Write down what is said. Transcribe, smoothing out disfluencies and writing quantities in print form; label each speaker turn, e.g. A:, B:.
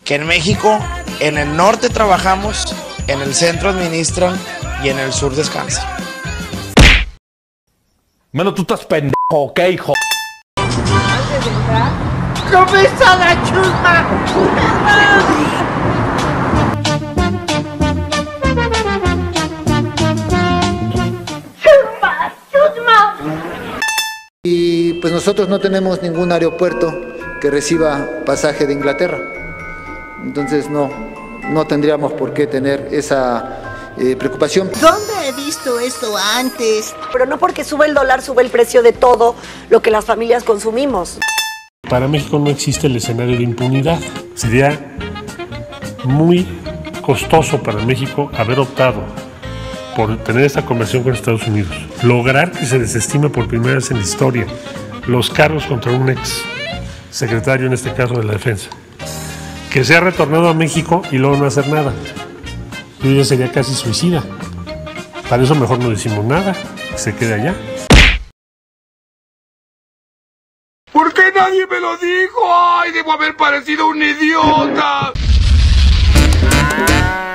A: que en México, en el norte trabajamos, en el centro administran y en el sur descansan.
B: Menos tú estás pendejo, ¿ok, hijo?
C: Antes de entrar, ¡comienza la chusma!
D: Y pues nosotros no tenemos ningún aeropuerto que reciba pasaje de Inglaterra. Entonces no tendríamos por qué tener esa preocupación.
E: ¿Dónde he visto esto antes?
F: Pero no porque sube el dólar, sube el precio de todo lo que las familias consumimos.
G: Para México no existe el escenario de impunidad. Sería muy costoso para México haber optado por tener esta conversión con Estados Unidos. Lograr que se desestime por primera vez en la historia los cargos contra un ex secretario, en este caso de la Defensa. Que sea retornado a México y luego no hacer nada. Yo ya sería casi suicida. Para eso mejor no decimos nada, que se quede allá.
B: ¿Por qué nadie me lo dijo? ¡Ay, debo haber parecido un idiota!